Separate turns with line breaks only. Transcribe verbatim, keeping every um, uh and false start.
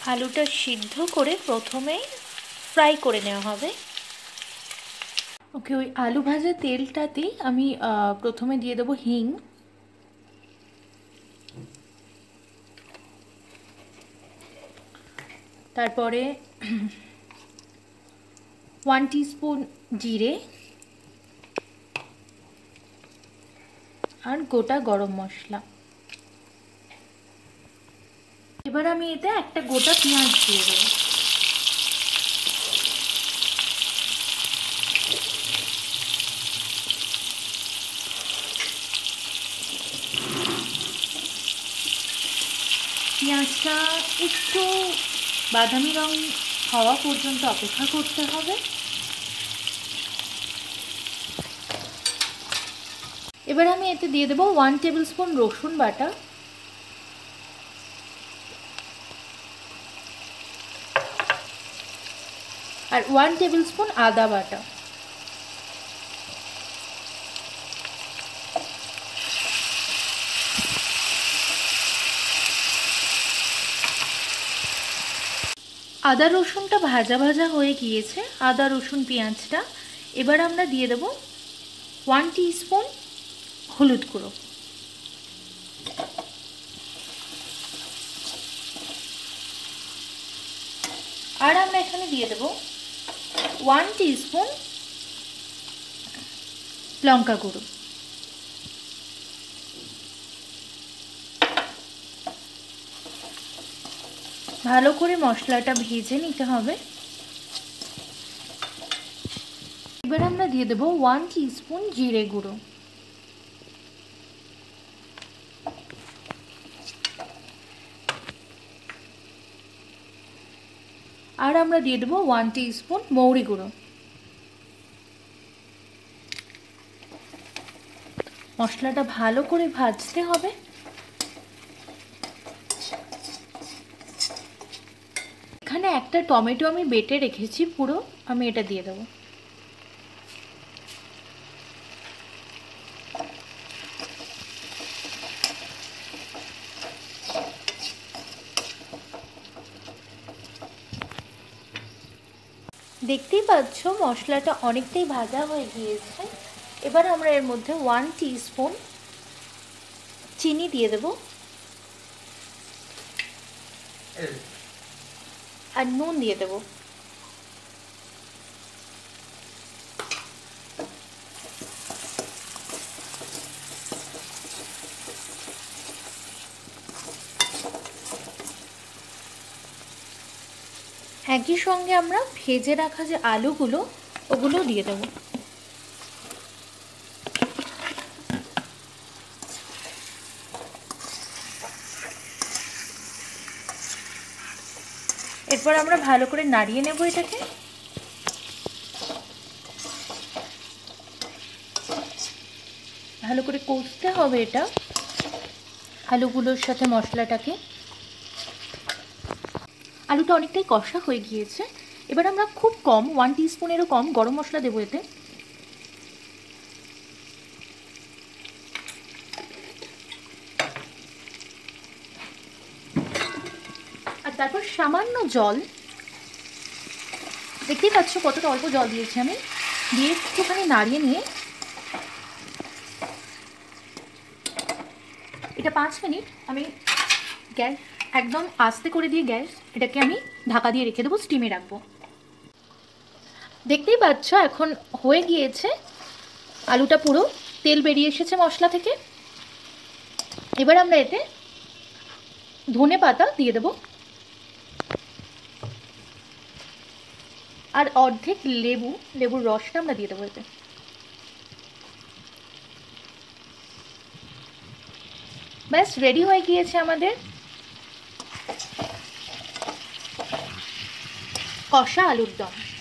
আলুটা সিদ্ধ করে প্রথমেই ফ্রাই করে নেওয়া হবে। ওকে, ওই আলু ভাজা তেলটাতেই আমি প্রথমে দিয়ে দেবো হিং, তারপরে ওয়ান টিস্পুন জিরে আর গোটা গরম মশলা। এবার আমি এতে একটা গোটা পেঁয়াজ দিয়ে দেবো। পেঁয়াজটা একটু বাদামি রং হওয়া পর্যন্ত অপেক্ষা করতে হবে। এবার আমি এতে দিয়ে দেবো ওয়ান টেবিল স্পুন রসুন বাটা, আর ওয়ান টেবিল স্পুন আদা বাটা। আদা রসুনটা ভাজা ভাজা হয়ে গিয়েছে, আদা রসুন পেঁয়াজটা। এবার আমরা দিয়ে দেব ওয়ান টিস্পুন হলুদ গুঁড়ো, আর আমরা এখানে দিয়ে দেব ওয়ান টিস্পুন লঙ্কা গুঁড়ো। ভালো করে মশলাটা ভেজে নিতে হবে। এবার আমরা দিয়ে দেব ওয়ান টিস্পুন জিরে গুঁড়ো, আর আমরা দিয়ে দেব ওয়ান টিস্পুন মৌরি গুঁড়ো। মশলাটা ভালো করে ভাজতে হবে। এখানে একটা টমেটো আমি বেটে রেখেছি পুরো, আমি এটা দিয়ে দেবো। দেখতেই পাচ্ছ মশলাটা অনেকটাই ভাজা হয়ে গিয়েছে। এবার আমরা এর মধ্যে ওয়ান টিস্পুন চিনি দিয়ে দেব, আর নুন দিয়ে দেব। একই সঙ্গে আমরা ভেজে রাখা যে আলুগুলো ওগুলো দিয়ে দেব। এরপর আমরা ভালো করে নাড়িয়ে নেব এটাকে। ভালো করে কষতে হবে এটা আলুগুলোর সাথে মশলাটাকে। আলুটা অনেকটাই কষা হয়ে গিয়েছে। এবার আমরা খুব কম ওয়ান টিস্পুনেরও কম গরম মশলা দেবো এতে। আর তারপর সামান্য জল, দেখতেই পাচ্ছ কতটা অল্প জল দিয়েছি আমি, দিয়ে একটুখানি নাড়িয়ে নিয়ে এটা পাঁচ মিনিট আমি গ্যাস একদম আস্তে করে দিয়ে গ্যাস এটাকে আমি ঢাকা দিয়ে রেখে দেবো, স্টিমে রাখবো। দেখতেই পাচ্ছ এখন হয়ে গিয়েছে, আলুটা পুরো তেল বেরিয়ে এসেছে মশলা থেকে। এবার আমরা এতে ধনে পাতা দিয়ে দেব, আর অর্ধেক লেবু লেবুর রসটা আমরা দিয়ে দেবো এতে। ব্যাস রেডি হয়ে গিয়েছে আমাদের কষা আলুর দম।